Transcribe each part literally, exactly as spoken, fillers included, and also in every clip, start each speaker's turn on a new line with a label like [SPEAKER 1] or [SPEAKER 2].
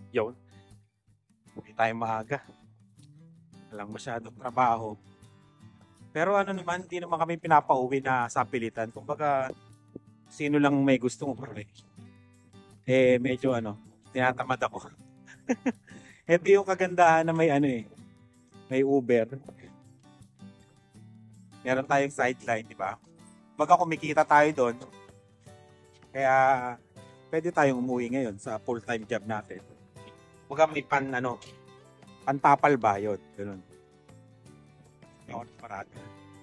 [SPEAKER 1] Yun. Hindi tayo maaga. Walang masyadong trabaho. Pero ano naman, hindi naman kami pinapauwi na sa pilitan. Kumbaga, sino lang may gustong umuwi. Eh, medyo ano, tinatamad ako. Ito yung kagandahan na may ano eh, may Uber. Meron tayong sideline, di ba? Baga kumikita tayo doon. Kaya, pwede tayong umuwi ngayon sa full-time job natin. Baga may pan, ano, pantapal ba yun? Ganun. Ako na parado.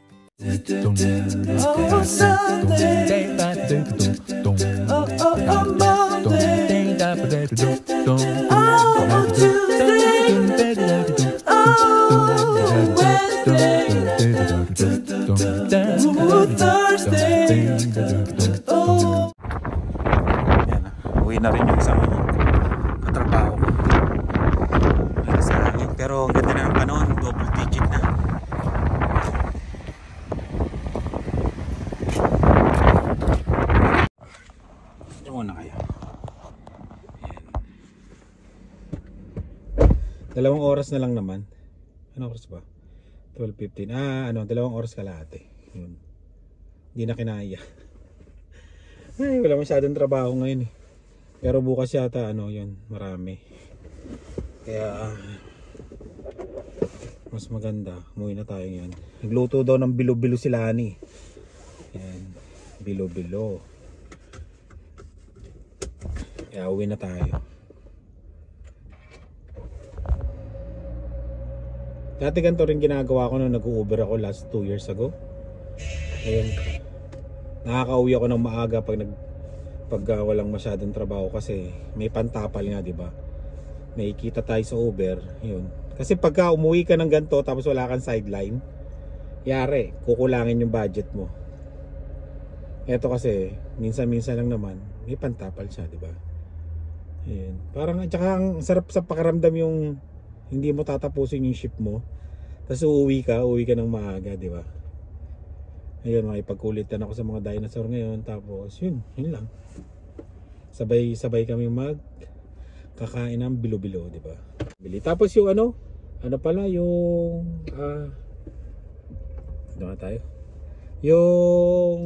[SPEAKER 2] Oh, Sunday. Oh, oh, oh, Monday. Oh, Tuesday. Oh, Wednesday. Oh, Thursday. Oh.
[SPEAKER 1] Yan na. Uwi na rin yung isang katrabaho. Pero ang ganda na ng panahon, double digit na. Muna kayo. Ayan. Dalawang oras na lang naman. Ano oras ba? twelve fifteen. Ah, ano, dalawang oras kalahati. Yun. Hindi na kinaya. Ay, wala masyadong trabaho ngayon eh. Pero bukas yata, ano, yun, marami. Kaya, mas maganda. Umuwi na tayo yan. Nagluto daw ng bilo-bilo si Lani. Ayan. Bilo-bilo. Kaya uwi na tayo. Dati ganito rin ginagawa ko nung nag-Uber ako last two years ago. Ayun. Nakaka-uwi ako ng maaga pag nag pag uh, walang masyadong trabaho kasi may pantapal nga, 'di ba? May kita tayo sa Uber, 'yun. Kasi pagka umuwi ka ng ganito tapos wala kang sideline, yari, kukulangin yung budget mo. Ito kasi minsan-minsan lang naman may pantapal siya, 'di ba? Ayun. Parang at saka ang sarap sa pakiramdam yung hindi mo tatapusin yung shift mo. Tapos uuwi ka, uuwi ka ng maaga, di ba? Ayun, makipagkulitan ako sa mga dinosaur ngayon. Tapos yun, yun lang. Sabay-sabay kami mag kakain ng bilo-bilo, di ba? Bili. Tapos yung ano, ano pala yung ah, doon tayo. Yung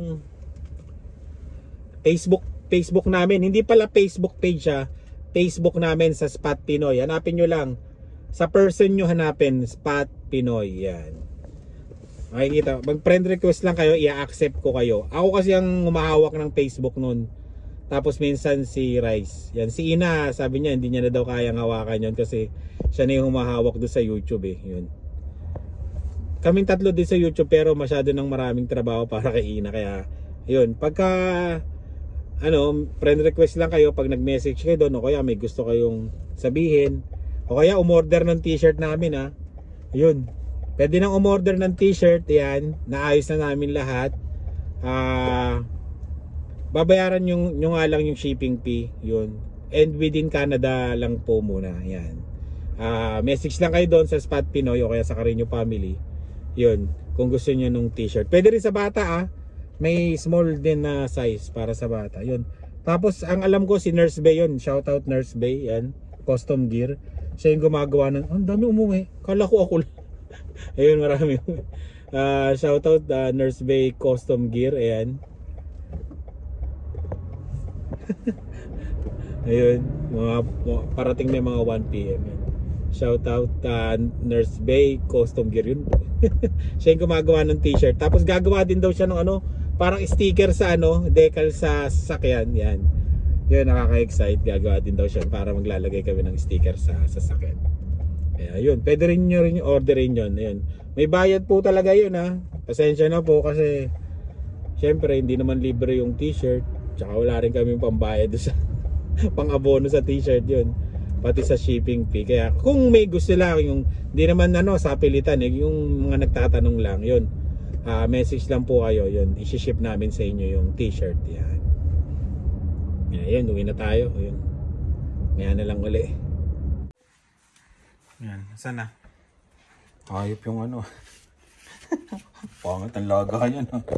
[SPEAKER 1] Facebook Facebook namin, hindi pala Facebook page siya. Facebook namin sa Spot Pinoy. Hanapin nyo lang. Sa person nyo hanapin, Spot Pinoy. Yan. Makikita. Mag-friend request lang kayo, i-accept ko kayo. Ako kasi ang humahawak ng Facebook nun. Tapos minsan si Rice. Yan. Si Ina, sabi niya, hindi niya na daw kayang hawakan yun kasi siya na yung humahawak doon sa YouTube eh. Yun. Kaming tatlo din sa YouTube pero masyado nang maraming trabaho para kay Ina. Kaya, yun. Pagka ano, friend request lang kayo pag nag-message kayo doon o kaya may gusto kayong sabihin o kaya umorder ng t-shirt namin ha. Yun. Pwede nang umorder ng t-shirt, yan. Naayos na namin lahat. Ah, uh, babayaran yung yung nga lang yung shipping fee, yun. And within Canada lang po muna, yan. Ah, uh, message lang kayo doon sa Spot Pinoy o kaya sa Carino Family. Yun, kung gusto niyo nung t-shirt. Pwede rin sa bata ah. May small din na size para sa bata. Yun. Tapos ang alam ko si Nurse Bay yun. Shout out Nurse Bay. Yan. Custom gear. Siya yung gumagawa ng, ang dami umuwi. Kala ko ako. Ayun, marami. Uh, shout out uh, Nurse Bay Custom Gear. Ayan. Ayun. Mga, parating na mga one p m Yan. Shout out uh, Nurse Bay Custom Gear. Yun. Siya yung gumagawa ng t-shirt. Tapos gagawa din daw siya ng ano, parang sticker sa ano, decal sa sasakyan. Yan. Yun, nakaka-excite. Gagawa din daw siya para maglalagay kami ng sticker sa sasakyan. Kaya yun, pwede rin nyo rin orderin yun. Yun. May bayad po talaga yun ha. Pasensya na po kasi syempre hindi naman libre yung t-shirt. Tsaka wala rin kami pambayad sa pang-abono sa t-shirt yun. Pati sa shipping fee. Kaya kung may gusto lang yung hindi naman ano sa pilitan eh, yung mga nagtatanong lang yun. Uh, message lang po kayo yun. I-ship namin sa inyo yung t-shirt. Yan. Yan, uwi na tayo. Yun. Ngayon na lang uli. Yan, saan na? Ayop yung ano. Pangat ang laga yan. Oh.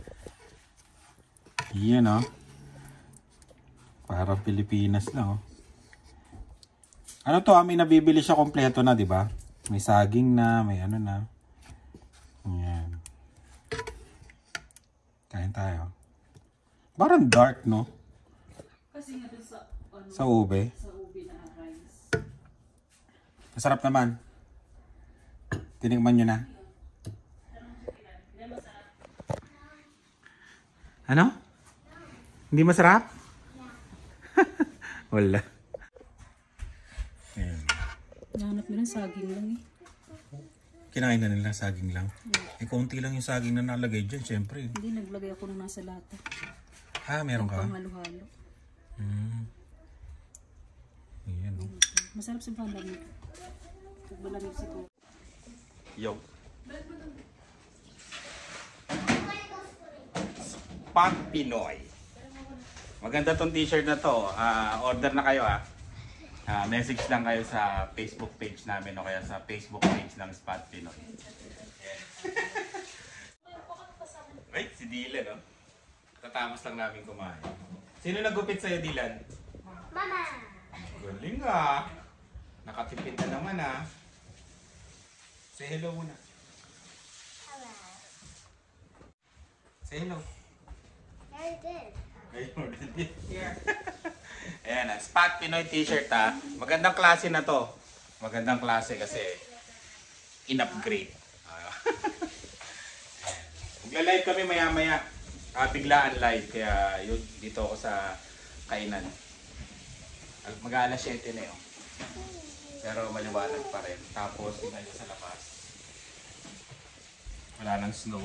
[SPEAKER 1] Yan oh. Para Pilipinas lang oh. Ano to, ah, may nabibili siya kompleto na, di ba? May saging na, may ano na. Ayan. Kain tayo. Parang dark, no?
[SPEAKER 3] Kasi nga dun sa, ano,
[SPEAKER 1] Sa ube.
[SPEAKER 3] sa ube na rice.
[SPEAKER 1] Masarap naman. Tinikman nyo na. Ano? Hindi masarap? Wala. Ayan.
[SPEAKER 3] Nahanap nila saging lang eh.
[SPEAKER 1] Kinain na nila saging lang. Eh, konti lang yung saging na nalagay dyan, syempre.
[SPEAKER 3] Hindi, naglagay ako nung nasa lata.
[SPEAKER 1] Ah, meron ka?
[SPEAKER 3] Panghalo-halo.
[SPEAKER 1] Hmm. Ayan, oh.
[SPEAKER 3] Masarap sa palamig. Pag malamig siguro.
[SPEAKER 1] Yo. Spot Pinoy. Maganda tong t-shirt na to. Ah, order na kayo ah. Ah, message lang kayo sa Facebook page namin o kaya sa Facebook page ng Spot Pinoy. Wait, si Dylan, no? Tatapos lang namin kumain. Sino nagupit sa'yo, Dylan?
[SPEAKER 4] Mama!
[SPEAKER 1] Galing ah. Nakatipid na naman ah. Say hello muna.
[SPEAKER 4] Hello.
[SPEAKER 1] Say hello.
[SPEAKER 4] Very good.
[SPEAKER 1] Ayun, yeah. Ayan, ah, Spot Pinoy t-shirt ha. Magandang klase na to. Magandang klase kasi in-upgrade. Ah. Magla-live kami maya-maya. Ah, biglaan live. Kaya yun, dito ako sa kainan. Mag-aalas siyete na yun. Pero maliwanag pa rin. Tapos, tingnan nyo sa labas. Wala nang snow.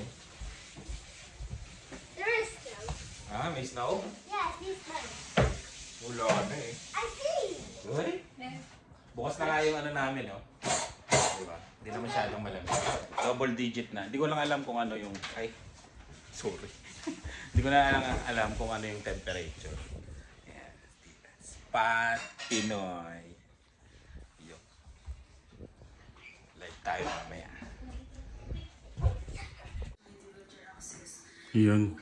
[SPEAKER 4] There is snow.
[SPEAKER 1] Ah, may snow?
[SPEAKER 4] Yes, this one.
[SPEAKER 1] Wala na eh.
[SPEAKER 4] I see.
[SPEAKER 1] Uy? Bukas na nga yung ano namin, oh. Diba? Hindi na masyadong malamig. Double digit na. Hindi ko lang alam kung ano yung... Ay, sorry. Hindi ko na lang alam kung ano yung temperature. Ayan. Spot Pinoy. Yo. Live tayo mamaya. Yun.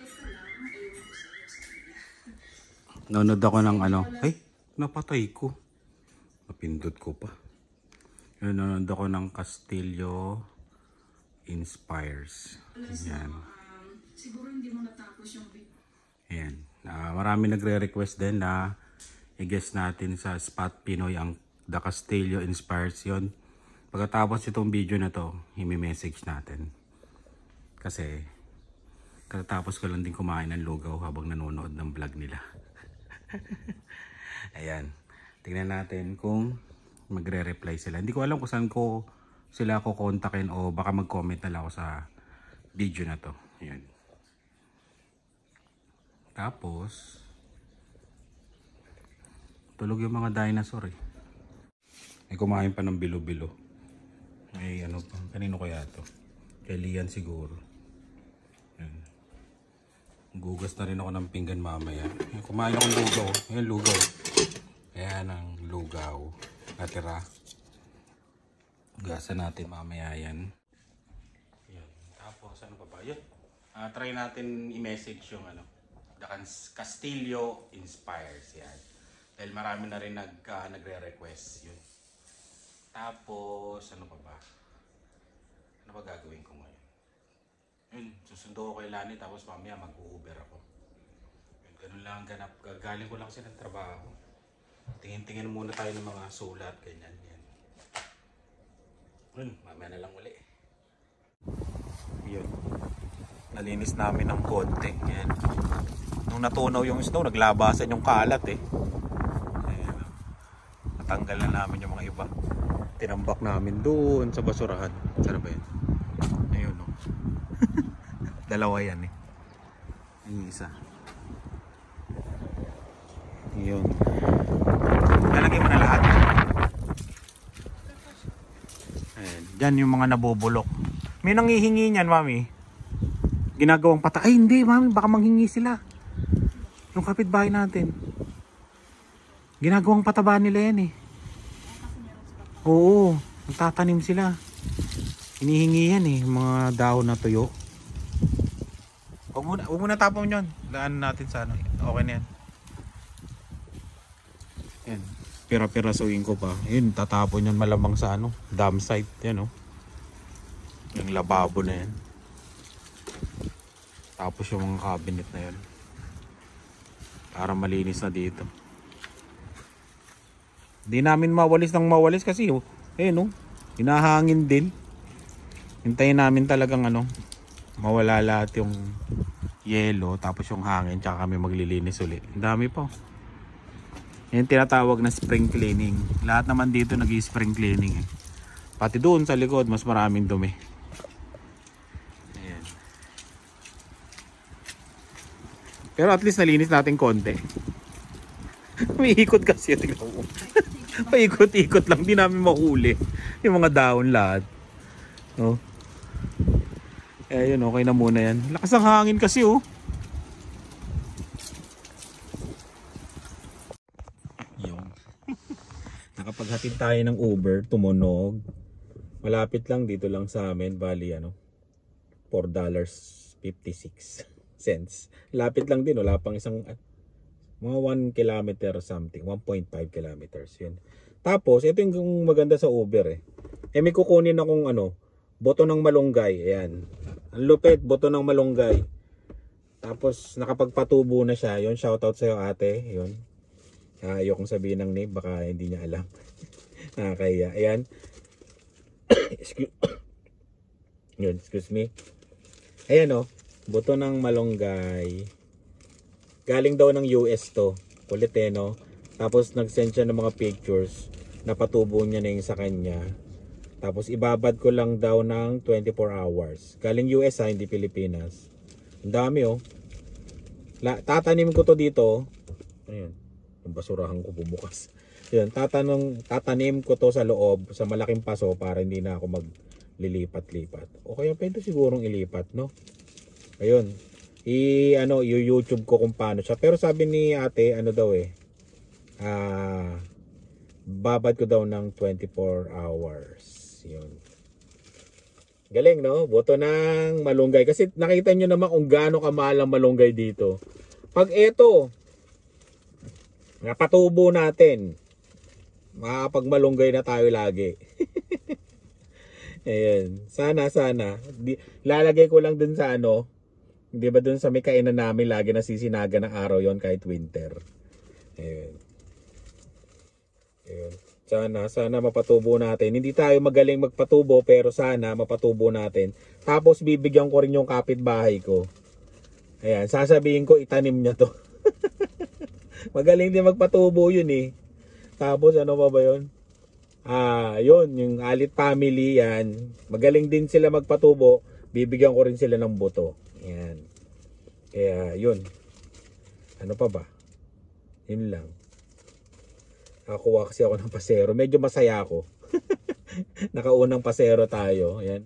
[SPEAKER 1] Nanood ako ng ano. Ay, napatay ko. Napindot ko pa. Yun, nanood ako ng Castillo Inspires. Yan.
[SPEAKER 3] Siguro hindi mo natapos yung video.
[SPEAKER 1] Ayan. Uh, marami nagre-request din na i-guess natin sa Spot Pinoy ang The Castillo Inspires yun. Pagkatapos itong video na to, imi-message natin. Kasi, katapos ko lang din kumain ng lugaw habang nanonood ng vlog nila. Ayan. Tingnan natin kung magre-reply sila. Hindi ko alam kung saan ko sila ko kontakin o baka mag-comment na lang ako sa video na to. Ayan. Tapos, tulog yung mga dinosaur eh. May kumain pa ng bilo-bilo. Ay ano pa, kanino kaya to? Kay Lian siguro. Ayan. Gugas na rin ako ng pinggan mamaya. Ayan, kumain ako ng lugaw. Ayan, lugaw. Ayan ang lugaw. Natira. Gasan natin mamaya yan. Ayan. Tapos ano pa ba? Yun. Uh, try natin i-message yung ano. The Castillo Inspires. Yan. Dahil marami na rin nag, uh, nagre-request. Yun. Tapos ano pa ba? Ano ba gagawin ko ngayon? Yun, susundo ko kay Lani tapos mamaya mag-Uber ako. Yun, ganun lang ang ganap. Galing ko lang kasi ng trabaho. Tingin-tingin muna tayo ng mga sulat, ganyan. Yan. Yun, mamaya na lang uli. Yun. Nalinis namin ng konti. Yan. Nung natunaw yung snow, naglabasan yung kalat eh. Ayan. Natanggal na namin yung mga iba. Tinambak namin doon sa basurahan. Saan ba yan? Ayun o. Dalawa yan eh. Yung isa. Yun. Lalagay mo na lahat. Ayan. Diyan yung mga nabubulok. May nanghihingi niyan, mami. Ginagawang pata. Ay hindi, mami. Baka manghingi sila. Yung kapitbahay natin. Ginagawang pataba nila yan eh. Oo. Nagtatanim sila. Hinihingi yan eh. Mga dahon na tuyo. Huwag muna, huwag muna tapon yun. Daan natin sa ano. Okay na yan. Yan. pira-pirasuin ko pa. Yun, tatapon yan malamang sa ano, dam site. Yan, oh. Yung lababo na yan. Tapos yung mga cabinet na yan. Para malinis na dito. Di namin mawalis ng mawalis kasi, oh. Eh, no? Hinahangin din. Hintayin namin talagang ano, mawala lahat yung yelo, tapos yung hangin, tsaka kami maglilinis ulit. Ang dami pa. Yan tinatawag na spring cleaning. Lahat naman dito nag-i-spring cleaning eh. Pati doon sa likod, mas maraming dumi. Ayan. Pero at least nalinis natin konti. May ikot kasi, tingnan mo. Paikot-ikot lang, di namin mahuli yung mga dahon lahat. Oh. Eh yun, okay na muna yan. Lakas ang hangin kasi, oh. Yun. Nakapaghatid tayo ng Uber, tumunog. Malapit lang, dito lang sa amin, bali ano, four dollars and fifty-six cents. Lapit lang din, wala pang isang mga one kilometer something, one point five kilometers yun. Tapos ito yung maganda sa Uber eh. Eh may kukunin akong ano, boto ng malunggay. Ayan. Ang lupit, boto ng malunggay. Tapos nakapagpatubo na siya. Yun, shoutout sa iyo ate. Yun. Ah, ayokong sabihin ng name, baka hindi niya alam. Nakakaya. Ayan. excuse, yun, excuse me. Ayan oh, boto ng malunggay. Galing daw ng U S to. Kulit eh, no? Tapos nag-send siya ng mga pictures. Napatubo niya na yung sa kanya. Tapos ibabad ko lang daw ng twenty-four hours. Galing U S ha, hindi Pilipinas. Ang dami oh. La, tatanim ko to dito. Ayan. Yung basurahan ko bumukas. Ayan, tatanong, tatanim ko to sa loob, sa malaking paso para hindi na ako maglilipat-lipat. O kaya pwede sigurong ilipat, no? Ayun. I ano, i-YouTube ko kung paano siya. Pero sabi ni ate, ano daw eh, ah, babad ko daw ng twenty-four hours. Yun. Galing, no? Boto ng malunggay. Kasi nakita nyo naman kung gaano kamahal ang malunggay dito. Pag eto, napatubo natin, makakapag-malunggay na tayo lagi. Ayan. Sana, sana. Di, lalagay ko lang dun sa ano, di ba dun sa may kainan namin lagi nasisinaga ng araw yon kahit winter. Ayun. Ayun. Sana, sana mapatubo natin. Hindi tayo magaling magpatubo pero sana mapatubo natin. Tapos bibigyan ko rin yung kapitbahay ko. Ayan, sasabihin ko itanim niya to. Magaling din magpatubo yun eh. Tapos ano pa ba yun? Ah, yun, yung Alit family yan. Magaling din sila magpatubo. Bibigyan ko rin sila ng buto. Ayan. Kaya yun. Ano pa ba? Yun lang. Nakakuha kasi ako ng pasero. Medyo masaya ako. Nakaunang pasero tayo. Ayan.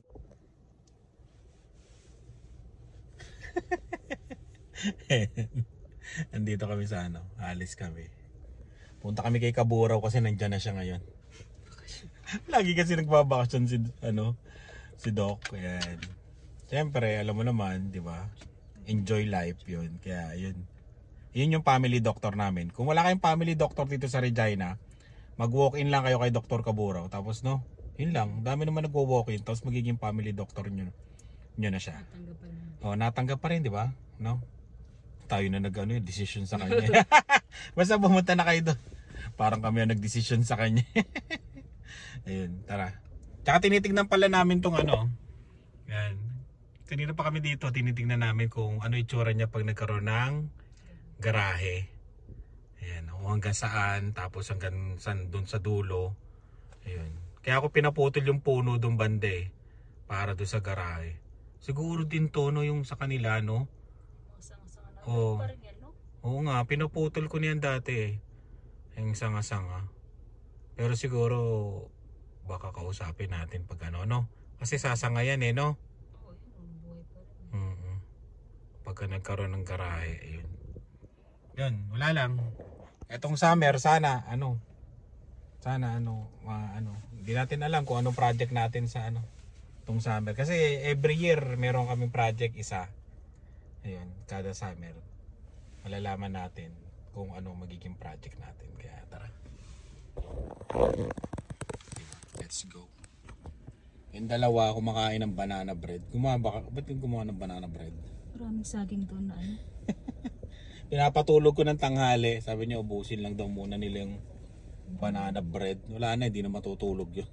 [SPEAKER 1] Andito kami sa ano. Alis kami. Punta kami kay Kaburaw kasi nandyan na siya ngayon. Lagi kasi nagbabakasyon si ano si Doc. Ayan. Siyempre, alam mo naman, di ba? Enjoy life yun. Kaya yun. Yun yung family doctor namin. Kung wala kayong family doctor dito sa Regina, mag-walk-in lang kayo kay Doctor Kaburaw. Tapos no, yun lang. Dami naman nag-walk-in. Tapos magiging family doctor nyo, nyo na siya. O, natanggap pa rin, di ba? No? Tayo na nag-ano yung decision sa kanya. Basta pumunta na kayo doon. Parang kami ang nag-decision sa kanya. Ayun, tara. Tsaka tinitignan pala namin tong ano. Yan. Kanina pa kami dito, tinitingnan namin kung ano itsura niya pag nagkaroon ng garahe. Ayan, kung hanggang saan, tapos hanggang saan doon sa dulo. Ayun. Kaya ako pinaputol yung puno doon bande para doon sa garahe. Siguro din tono yung sa kanila, no? Oo. Oo nga, pinaputol ko niyan dati eh. Yung sanga-sanga. Pero siguro baka kausapin natin pag ano, no? Kasi sasanga yan eh, no? Mm-hmm. Pagka nagkaroon ng garahe, ayun. Yun, wala lang. Etong summer, sana, ano, sana, ano, uh, ano, hindi natin alam kung anong project natin sa, ano, itong summer. Kasi every year, meron kaming project isa. Ayun, kada summer. Malalaman natin kung ano magiging project natin. Kaya tara. Let's go. Yung dalawa kumakain ng banana bread. Gumawa ba? Ba't yung gumawa ng banana bread?
[SPEAKER 3] Maraming saging doon na ano.
[SPEAKER 1] Pinapatulog ko ng tanghali. Sabi niya ubusin lang daw muna nila yung banana bread. Wala na, hindi na matutulog yun.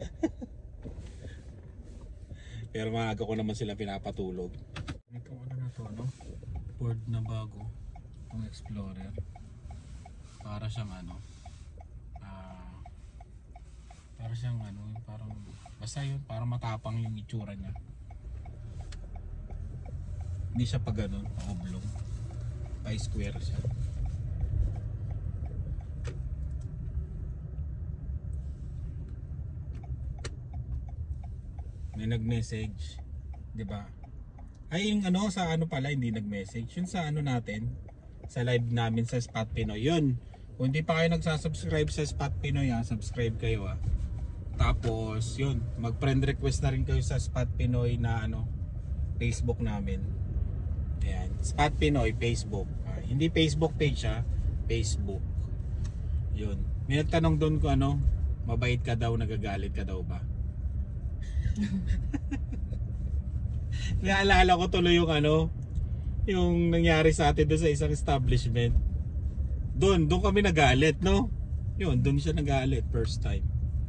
[SPEAKER 1] Pero maaga ko naman sila pinapatulog. Ito ano na to, no? Ford na bago. Itong Explorer. Para siyang ano. Ah, para siyang ano, parang basta yun, parang matapang yung itsura niya. Hindi siya pa ganun, pa oblong. Pa square siya. May nag-message, 'di ba? Ay yung ano sa ano pala hindi nag-message. Yun sa ano natin, sa live namin sa Spot Pinoy. Yun. Kung hindi pa kayo nagsasubscribe sa Spot Pinoy, ha, subscribe kayo ah. Tapos yun, mag-friend request na rin kayo sa Spot Pinoy na ano, Facebook namin. Ayan, Spot Pinoy Facebook. Ah, hindi Facebook page ha, Facebook. Yun. May nagtanong doon ko ano, mabait ka daw, nagagalit ka daw ba? Naalala ko tuloy yung ano, yung nangyari sa atin doon sa isang establishment. Doon, doon kami nagalit, no? Yun, doon siya nagalit first time.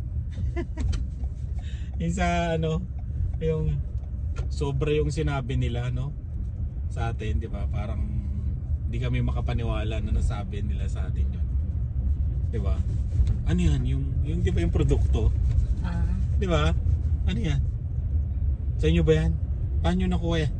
[SPEAKER 1] Yung sa ano, yung sobra yung sinabi nila, no? Sa atin, di ba? Parang di kami makapaniwala na nasabi nila sa atin yun. Di ba? Ano yan? Yung, yung di ba yung produkto?
[SPEAKER 3] Ah,
[SPEAKER 1] Di ba? Ano yan? Sa inyo ba yan? Paano nyo nakuha yan?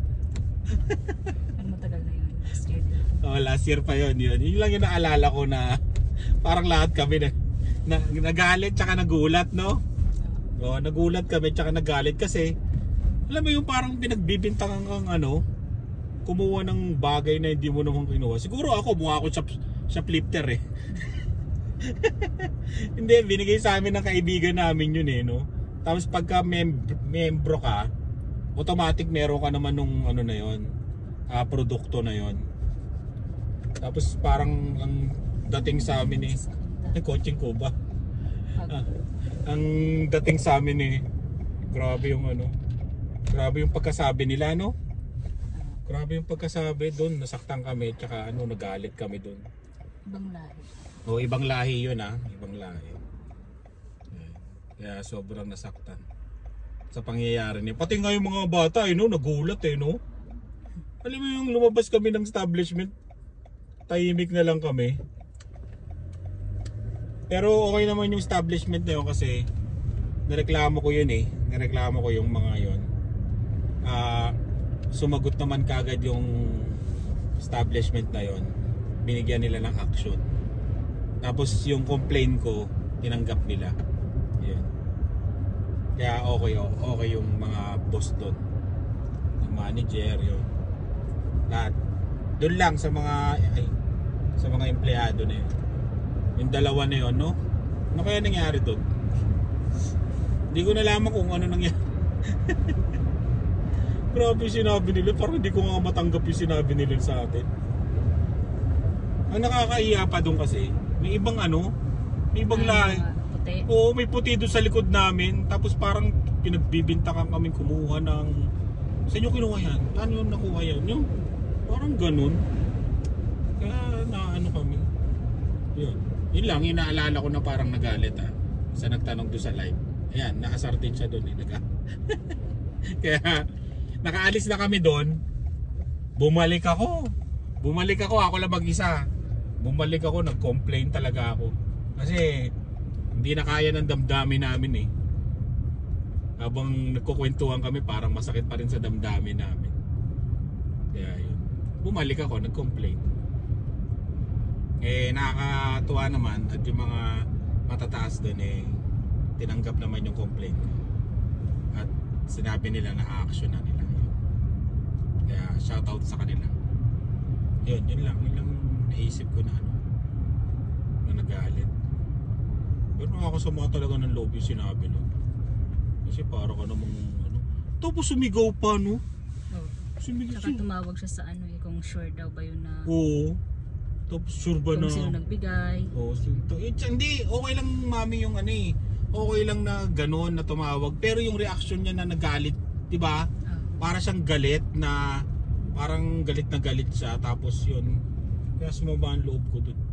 [SPEAKER 3] ano matagal na yun. Last year din.
[SPEAKER 1] Oh, last year pa yun, yun. Yun lang yung naalala ko na parang lahat kami na, na nagalit tsaka nagulat, no? Oh, nagulat kami tsaka nagalit kasi alam mo yung parang pinagbibintangan kang ano, kumuha ng bagay na hindi mo naman kinuha. Siguro ako, mukha ako shop, shoplifter eh. Hindi, binigay sa amin ng kaibigan namin yun eh, no? Tapos pagka mem membro ka, automatic meron ka naman nung ano na yon, uh, produkto na yon. Tapos parang ang dating sa amin eh, ay coaching ko ba? Ah, ang dating sa amin eh, grabe yung ano, grabe yung pagkasabi nila, no? Grabe yung pagkasabi doon, nasaktan kami, tsaka ano, nagalit kami doon.
[SPEAKER 3] Ibang lahi.
[SPEAKER 1] O ibang lahi yun ah, ibang lahi. Kaya sobrang nasaktan sa pangyayari niya. Pati nga yung mga bata, eh, no, nagulat eh, no? Alam mo yung lumabas kami ng establishment, tahimik na lang kami. Pero okay naman yung establishment na yun kasi nareklamo ko yun eh. Nareklamo ko yung mga yun. Ah... Uh, sumagot naman kagad yung establishment na yon, binigyan nila ng action. Tapos yung complaint ko tinanggap nila. Yun. Kaya okay, okay yung mga boss doon, yung manager, yun, lahat doon lang sa mga ay, sa mga empleyado na yun. Yung dalawa na yun, no? Ano kaya nangyari doon? Hindi ko nalaman kung ano nangyari. Grabe yung sinabi nila, parang hindi ko nga matanggap yung sinabi nila sa atin. Ang nakakaiya pa doon kasi, may ibang ano, may ibang lahi.
[SPEAKER 3] Puti.
[SPEAKER 1] Oo, may puti doon sa likod namin, tapos parang pinagbibintakan kami kumuha ng, sa inyo kinuha yan? Paano yung nakuha yan? Yung, parang ganun. Kaya na ano kami. Yun. Yun lang, yung naalala ko na parang nagalit ha. Sa nagtanong doon sa live. Ayan, nakasartin siya doon eh. Naga. Kaya, nakaalis na kami doon, bumalik ako. Bumalik ako, ako lang mag-isa. Bumalik ako, nag-complain talaga ako. Kasi hindi na kaya ng damdamin namin eh. Habang nagkukwentuhan kami, parang masakit pa rin sa damdamin namin. Kaya yun. Bumalik ako, nag-complain. Eh, nakakatuwa naman at yung mga matataas doon eh, tinanggap naman yung complaint ko. At sinabi nila na action na nila. Kaya shoutout sa kanila. Yun, yun lang. Yun lang naisip ko na ano, na nagalit. Pero nakakasama talaga ng loob yung sinabi no. Kasi para ka namang ano. Tapos sumigaw pa no.
[SPEAKER 3] Oh.
[SPEAKER 1] Sumigaw.
[SPEAKER 3] Saka tumawag siya sa ano eh, kung sure daw ba yun na
[SPEAKER 1] Oo. Tapos sure ba na?
[SPEAKER 3] Kung sino nagbigay.
[SPEAKER 1] Oo, sinto. Eh, tsa- hindi, okay lang mami yung ano eh. Okay lang na gano'n na tumawag. Pero yung reaction niya na nagalit, di ba?
[SPEAKER 3] Ah.
[SPEAKER 1] Para siyang galit na, parang galit na galit siya. Tapos yun, kaya sumaba ang loob ko dun.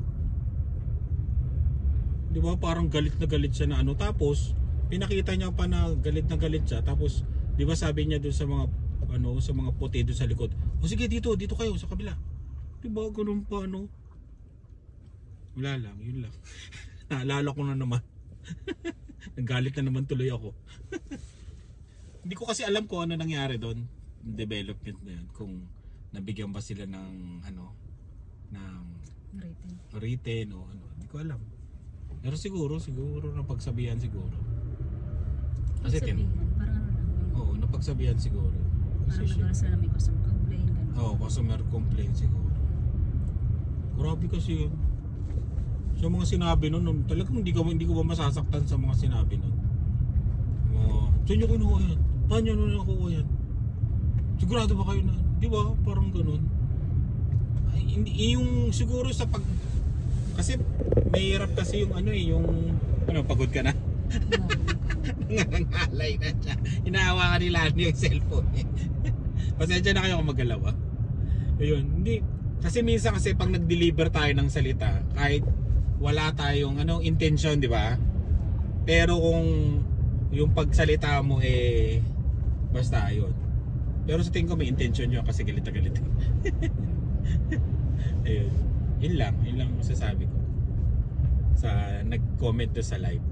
[SPEAKER 1] Di ba? Parang galit na galit siya na ano. Tapos, pinakita niya pa na galit na galit siya. Tapos, di ba sabi niya dun sa mga, ano, sa mga puti dun sa likod, o sige dito, dito kayo sa kabila. Di ba? Ganun pa, ano? Wala lang, yun lang. Naalala ko na naman. Nagalit na naman tuloy ako. Hindi ko kasi alam kung ano nangyari doon, development na yun, kung nabigyan ba sila ng ano, ng
[SPEAKER 3] Rating.
[SPEAKER 1] written o ano, hindi ko alam. Pero siguro, siguro napagsabihan siguro. Kasi tin,
[SPEAKER 3] Sabihin, parang ano lang. yung-
[SPEAKER 1] oo, napagsabihan siguro. Kasi
[SPEAKER 3] Parang
[SPEAKER 1] siya,
[SPEAKER 3] nagkaroon sila ng may customer complaint. Ganun.
[SPEAKER 1] oo, customer complaint siguro. Grabe kasi yun. Sa mga sinabi nun, nun, talagang hindi ko, hindi ko ba masasaktan sa mga sinabi nun. Uh, saan nyo kinuha yan? Paano nyo nakuha yan? Sigurado ba kayo na? Di ba? Parang ganun. Ay, hindi, yung siguro sa pag... Kasi mahirap kasi yung ano eh, yung... Ano, pagod ka na? Nangangalay na siya. Inahawa ka nila yung cellphone eh. Pasensya na kayo kung magalaw ah. Ayun, hindi. Kasi minsan kasi pag nag-deliver tayo ng salita, kahit wala tayong anong intention, di ba? Pero kung yung pagsalita mo eh basta ayun. Pero sa tingin ko may intention yun kasi galit na galit. Ayun. Yun lang, yun lang masasabi ko. Sa nag-comment doon sa live.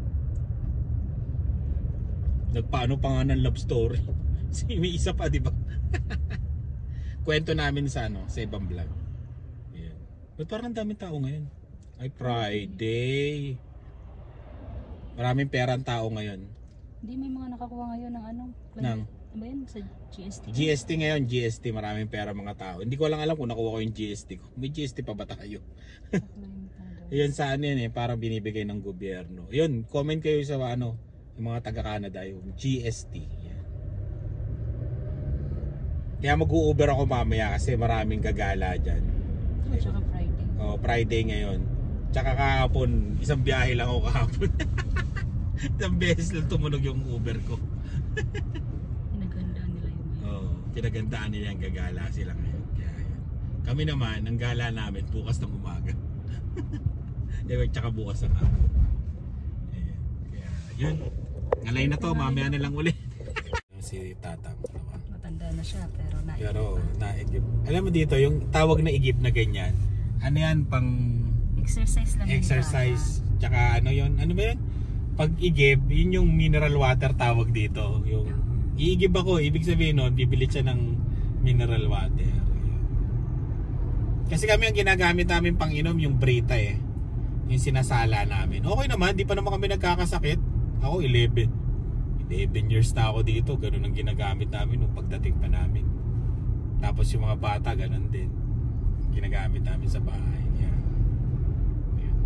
[SPEAKER 1] Nagpaano pa nga ng love story. May isa pa, di ba? Kwento namin sa ano, sa ibang vlog. Ayan. Ba't parang daming tao ngayon? Ay, Friday. Maraming pera ang tao ngayon.
[SPEAKER 3] Hindi, may mga nakakuha ngayon ng ano.
[SPEAKER 1] Nang?
[SPEAKER 3] Ano ba yun? Sa G S T?
[SPEAKER 1] G S T ngayon, G S T, maraming pera mga tao. Hindi ko lang alam kung nakuha ko yung G S T ko. May G S T pa ba tayo? Yun sa ano yun eh, parang binibigay ng gobyerno. Yun, comment kayo sa ano, yung mga taga-Canada, yung G S T. Yan. Kaya mag-u-Uber ako mamaya kasi maraming gagala dyan.
[SPEAKER 3] Oh, tsaka Friday.
[SPEAKER 1] Oh, Friday ngayon. Tsaka kahapon, isang biyahe lang ako kahapon. Isang beses lang tumunog yung Uber ko.
[SPEAKER 3] Pinagandaan nila yung ngayon.
[SPEAKER 1] Oh, pinagandaan nila yung gagala sila ngayon. Kaya yun. Kami naman, ang gala namin bukas ng umaga. Eh, tsaka bukas ng hapon. Ayan. Kaya yun. Ngalay na to, mamaya na lang ulit. Si Tatang.
[SPEAKER 3] Matanda na siya pero naigip.
[SPEAKER 1] Pero naigip. Alam mo dito, yung tawag na igip na ganyan, ano yan, pang
[SPEAKER 3] Exercise lang. yung
[SPEAKER 1] exercise. Tsaka ano yun, ano ba yun? Pag igib, yun yung mineral water tawag dito. Yung iigib ako, ibig sabihin nun, bibili siya ng mineral water. Kasi kami ang ginagamit namin pang inom yung Brita eh. Yung sinasala namin. Okay naman, di pa naman kami nagkakasakit. Ako eleven. eleven years na ako dito. Ganun ang ginagamit namin nung pagdating pa namin. Tapos yung mga bata, ganun din. Ginagamit namin sa bahay. Yan. Yan.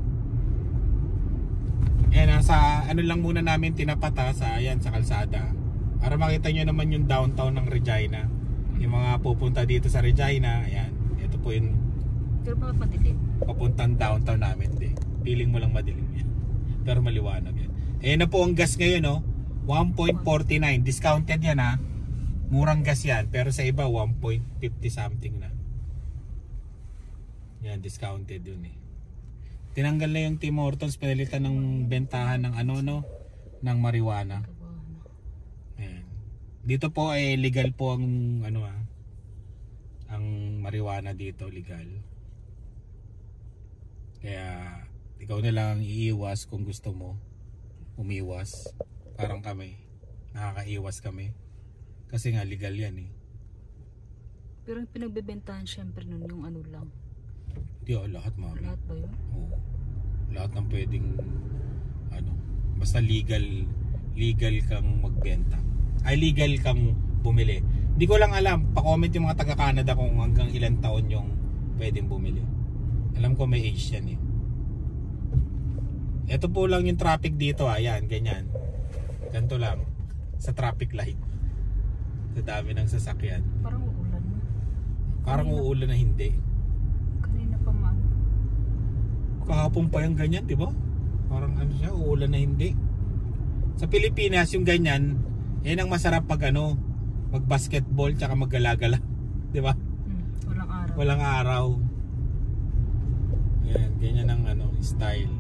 [SPEAKER 1] Yan, nasa ano lang muna namin tinapata sa, ayan, sa kalsada. Para makita nyo naman yung downtown ng Regina. Yung mga pupunta dito sa Regina, ayan. Ito po yung
[SPEAKER 3] Pero bakit madilim?
[SPEAKER 1] papuntang downtown namin din. Feeling mo lang madilim yan. Pero maliwanag yan. Ayan na po ang gas ngayon, no? one point four nine. Discounted yan, ha? Murang gas yan. Pero sa iba, one point fifty something na. Yan, discounted yun eh. Tinanggal na yung Tim Hortons, pinalitan ng bentahan ng ano, no? Ng marijuana. Ayan. Dito po ay eh, legal po ang ano ah. Ang marijuana dito, legal. Kaya ikaw na lang iiwas kung gusto mo umiwas. Parang kami, nakakaiwas kami. Kasi nga legal yan eh.
[SPEAKER 3] Pero yung pinagbebentahan syempre nun yung ano lang.
[SPEAKER 1] Hindi oh, lahat mami.
[SPEAKER 3] Lahat ba yun?
[SPEAKER 1] Oo. Lahat ng pwedeng ano, basta legal legal kang magbenta. Ay legal kang bumili. Hindi ko lang alam, pa-comment yung mga taga-Canada kung hanggang ilang taon yung pwedeng bumili. Alam ko may age yan eh. Ito po lang yung traffic dito, ayan, ganyan. Ganito lang sa traffic light. Sa dami ng sasakyan.
[SPEAKER 3] Parang uulan.
[SPEAKER 1] Parang
[SPEAKER 3] Kanina-
[SPEAKER 1] uulan na hindi.
[SPEAKER 3] Kanina pa
[SPEAKER 1] Kahapon pa yung ganyan, di ba? Parang ano siya, uulan na hindi. Sa Pilipinas, yung ganyan, yan ang masarap pag ano, mag-basketball tsaka mag-galagala. Di ba?
[SPEAKER 3] Hmm, walang araw.
[SPEAKER 1] Walang araw. Yan, ganyan ang ano, style.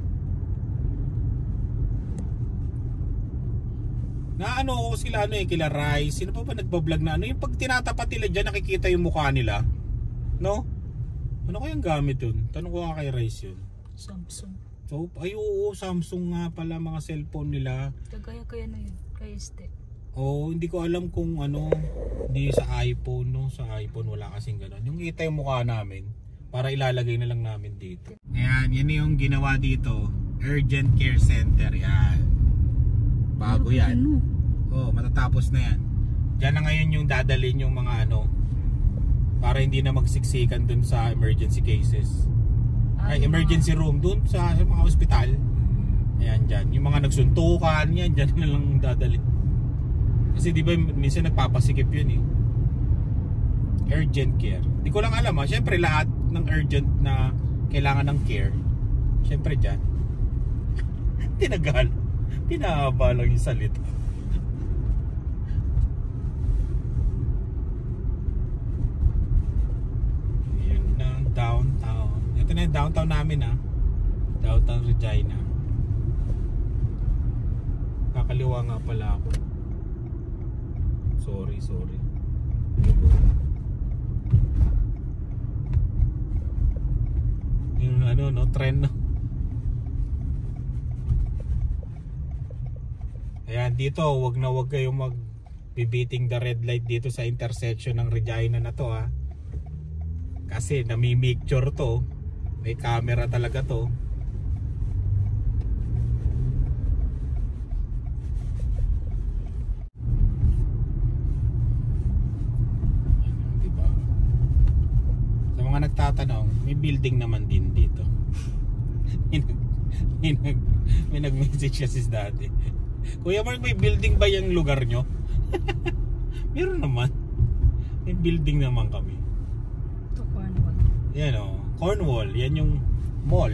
[SPEAKER 1] Na ano ko sila ano eh, kila Rice. Sino pa ba nagbablog na ano? Yung pag tinatapat nila dyan, nakikita yung mukha nila. No? Ano kayang gamit yun? Tanong ko nga kay Rice yun.
[SPEAKER 3] Samsung.
[SPEAKER 1] So, ay oo, Samsung nga pala mga cellphone nila.
[SPEAKER 3] Kagaya kaya na yun. Kaya este.
[SPEAKER 1] Oh, hindi ko alam kung ano, hindi sa iPhone, no? Sa iPhone wala kasing gano'n. Yung kita yung mukha namin, para ilalagay na lang namin dito. Ayan, yan yung ginawa dito. Urgent Care Center, yan. Bago yan.
[SPEAKER 3] Ano?
[SPEAKER 1] Oh, matatapos na yan. Diyan na ngayon yung dadalhin yung mga ano, para hindi na magsiksikan dun sa emergency cases. Ay, emergency room dun sa, sa mga ospital. Ayan, dyan. Yung mga nagsuntukan, yan, dyan na lang dadalhin. Kasi di ba minsan nagpapasikip yun eh. Urgent care. Di ko lang alam ha. Siyempre lahat ng urgent na kailangan ng care. Siyempre dyan. Tinagal. Pinahaba lang yung salita. Yun na downtown. Ito na yung downtown namin ha. Downtown Regina. Kakaliwa nga pala ako. Sorry, sorry. Yung ano no, trend no. Ayan, dito wag na wag kayong mag bibiting the red light dito sa intersection ng Regina na to ha. Kasi nami-picture to. May camera talaga to. Diba? Sa mga nagtatanong, may building naman din dito. may nag may nag may nag-message kasi dati. Kuya Mark, may building ba yung lugar nyo? Meron naman. May building naman kami.
[SPEAKER 3] Ito, Cornwall.
[SPEAKER 1] Yan o. Cornwall. Yan yung mall.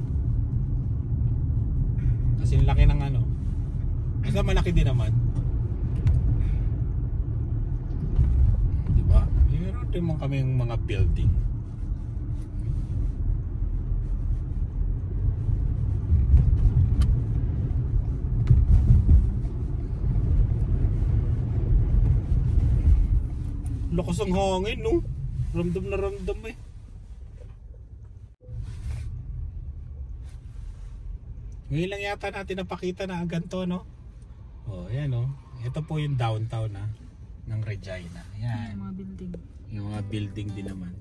[SPEAKER 1] Kasi laki ng ano. Basta malaki din naman. Diba? Meron din man kami yung mga building. Lakas ang hangin, no? Ramdam na ramdam eh. Ngayon lang yata natin napakita na ganito, no? Oh, ayan, no? Ito po yung downtown, na ng Regina. Ayan.
[SPEAKER 3] Yung mga building.
[SPEAKER 1] Yung mga building din naman.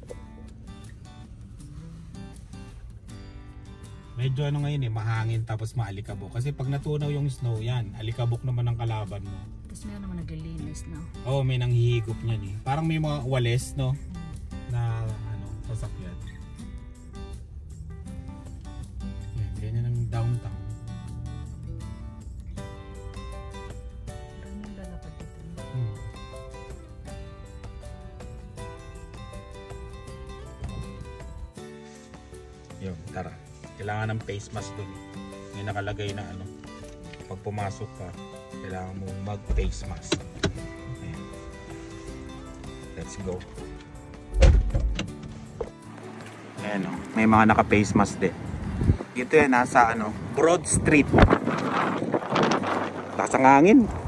[SPEAKER 1] Medyo ano ngayon eh, mahangin tapos maalikabok. Kasi pag natunaw yung snow, yan, alikabok naman ang kalaban mo.
[SPEAKER 3] Tapos meron naman naglilinis na.
[SPEAKER 1] Oo, oh, may nanghihigop niyan eh. Parang may mga wales, no? Na ano, sasakyan. Yan, ganyan ang downtown.
[SPEAKER 3] Maraming lalakad dito.
[SPEAKER 1] Hmm. Yun, tara. Kailangan ng face mask dun. May nakalagay na ano. Pag pumasok ka, kailangan mo mag-face mask. Ayan. Let's go. Ayan o. May mga naka-face mask din. Ito yan, nasa ano, Broad Street. Lakas ang hangin.